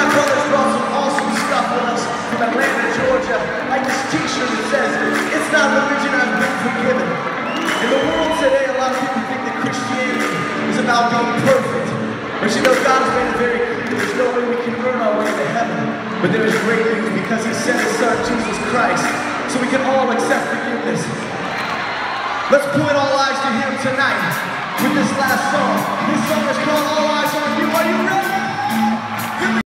my brothers brought some awesome stuff with us from Atlanta, Georgia. Like this t-shirt that says, "It's not religion, I've been forgiven." In the world today, a lot of people think that Christianity is about being perfect. But you know, God has made it very clear there's no way we can earn our way to heaven. But there is great news because He sent His Son, Jesus Christ, so we can all accept forgiveness. Let's point all eyes to Him tonight with this last song. This song is called All Eyes on You. Are you ready?